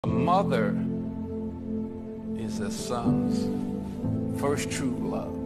A mother is a son's first true love.